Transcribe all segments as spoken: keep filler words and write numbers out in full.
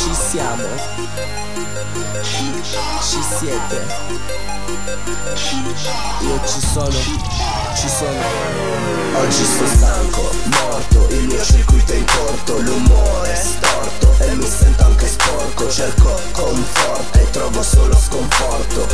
Ci siamo. Ci siete. Io ci sono. Ci sono. Oggi sto stanco, morto, il mio circuito è in corto, l'umore è storto e mi sento anche sporco. Cerco conforto e trovo solo sconforto.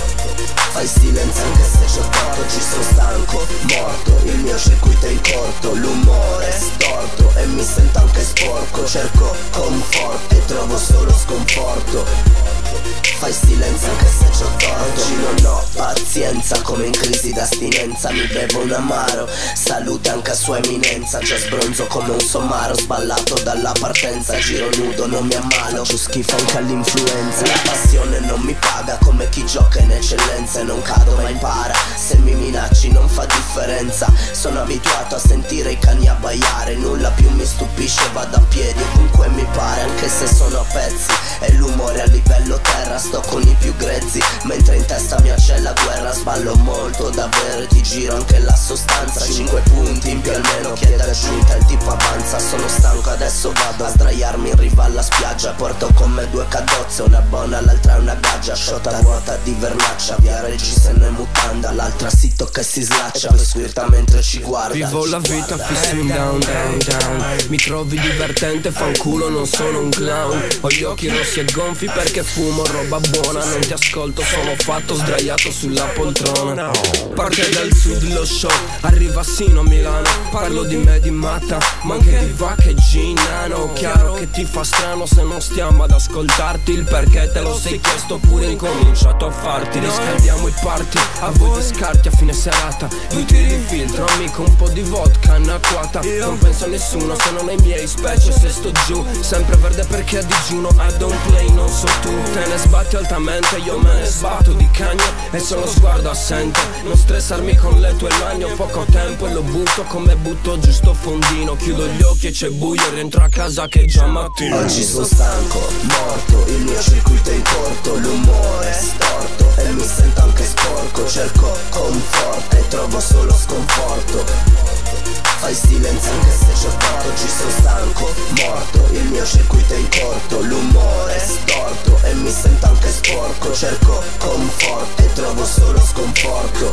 Fai silenzio anche se c'ho torto. Oggi sto stanco, morto, il mio circuito è in corto, l'umore è storto e mi sento anche sporco. Cerco conforto e trovo solo sconforto. Fai silenzio anche se c'ho torto. Oggi non ho pazienza, come in crisi d'astinenza. Mi bevo un amaro, salute anche a sua eminenza. Già sbronzo come un somaro, sballato dalla partenza. Giro nudo, non mi ammalo, faccio schifo anche all'influenza. La passione non mi paga come chi gioca in eccellenza. E non cado ma impara, se mi minacci non fa differenza. Sono abituato a sentire i cani abbaiare, nulla più mi stupisce, vado a piedi ovunque mi pare. Anche se sono a pezzi e l'umore a livello terra, sto con i più grezzi, mentre in testa mia c'è la guerra. Sballo molto davvero e ti giro anche la sostanza. Cinque punti in più almeno chiede aggiunta, il tipo avanza. Sono stanco adesso vado a sdraiarmi in riva alla spiaggia. Porto con me due cadozze, una buona l'altra è una gaggia. Shot a ruota di vernaccia, via Reggi se ne mutanda, l'altra sitto che si slaccia, poi squirta mentre ci guarda. Vivo la vita fissing down down down. Mi trovi divertente, fanculo non sono un clown. Ho gli occhi rossi e gonfi perché fumo roba buona. Non ti ascolto, sono fatto sdraiato sulla poltrona. Parte dal sud lo show, arriva sino a Milano. Parlo di me di matta, ma anche di vacche e ginano. Chiaro che ti fa strano se non stiamo ad ascoltarti. Il perché te lo sei chiesto pure incominciato a farti. Riscaldiamo i party, a voi di scarti a fine serata. Due tiri di filtro, amico, un po' di vodka anacquata. Non penso a nessuno se non ai miei, specie se sto giù. Sempre verde perché a digiuno I don't play, non so tu. Te ne sbatti altamente, io me ne sbatto di cagne e solo sguardo assente. Non stressarmi con le tue mani, ho poco tempo e lo butto come butto giusto fondino. Chiudo gli occhi e c'è buio, rientro a casa che è già mattino. Oggi sto stanco, morto, il mio circuito è in corto, l'umore è storto e mi sento anche sporco. Cerco conforto e trovo solo sconforto. Fai silenzio anche se c'ho torto. Oggi sto stanco, morto, il mio circuito è in corto, l'umore è storto e mi sento anche sporco. Cerco conforto e trovo solo sconforto.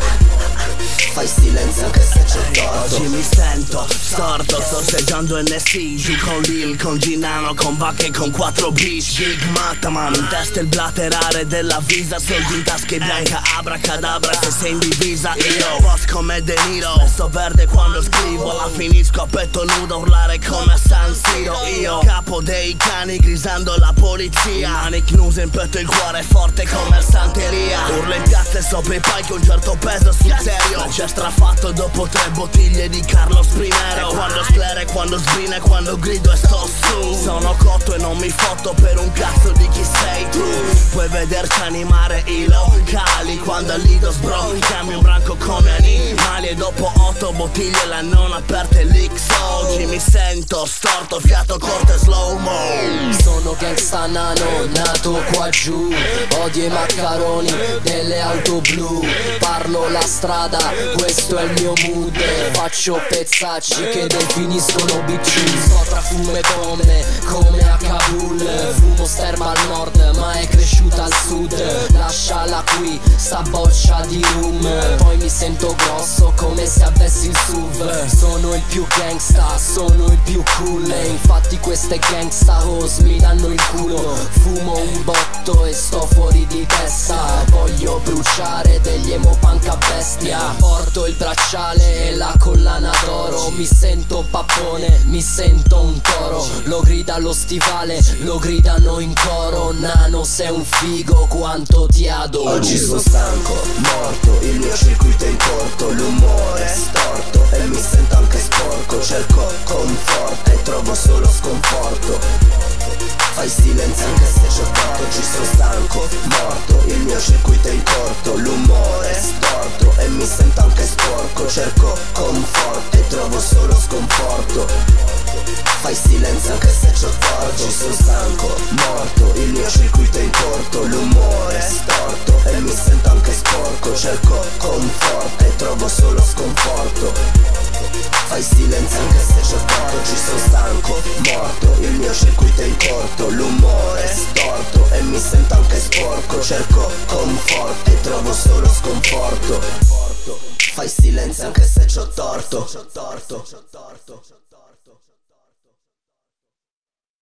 Fai silenzio anche se c'ho torto. Oggi mi sento storto, sorseggiando N S I. Giù con Lil, con Ginano, con vacche, con quattro bitch. Gig Mataman, in testa il blaterare della visa. Soldi in tasca e bianca, abracadabra se sei in divisa. Io, boss come De Niro, spesso verde quando scrivo. La finisco a petto nudo, urlare come a San Siro. Io, capo dei cani, grisando la polizia. Mani knuse in petto, il cuore forte come santeria. Urlo in piazza e sopra i palchi, un certo peso sul serio. C'è strafatto dopo tre bottiglie di Carlos Primero. E quando sclere, quando sbrina e quando grido e sto su. Sono cotto e non mi fotto per un cazzo di chi sei tu. Puoi vederci animare i locali quando al lido sbro chiami un branco come animali. E dopo otto bottiglie la non aperte l'X. Oggi mi sento storto, fiato corto e slow mo. Sono gangsta nano, nato qua giù. Odio i maccaroni delle auto blu. Parlo la strada, questo è il mio mood. Faccio pezzacci che definiscono B C. Sto tra fumo e bombe come a Kabul. Fumo sterba al nord ma è cresciuta al sud. Lasciala qui, sta boccia di rum. Poi mi sento grosso come se avessi il S U V. Sono il più gangsta, sono il più cool. E infatti queste gangsta hoes mi danno il culo. Fumo un botto e sto fuori di testa. Voglio bruciare degli emo punk a bestia. Porto il bracciale e la collana d'oro. Mi sento un pappone, mi sento un toro. Lo grida lo stivale, lo gridano in coro. Nano sei un figo, quanto ti adoro. Oggi sto stanco, morto, il mio circuito è in corto, l'umore è storto e mi sento anche sporco. Cerco conforto e trovo solo sconforto. Fai silenzio anche se c'ho torto. Oggi sto stanco, morto, il mio circuito è in corto, l'umore è storto e mi sento anche sporco. Cerco conforto e trovo solo sconforto. Fai silenzio anche se c'ho torto. Oggi sto stanco, morto, il mio circuito è in corto, l'umore è storto e mi sento anche sporco. Cerco conforto e trovo solo sconforto. Fai silenzio anche se c'ho torto. Oggi sono stanco, morto, il mio circuito è in corto. L'umore è storto e mi sento anche sporco. Cerco conforto e trovo solo sconforto. Fai silenzio anche se c'ho torto.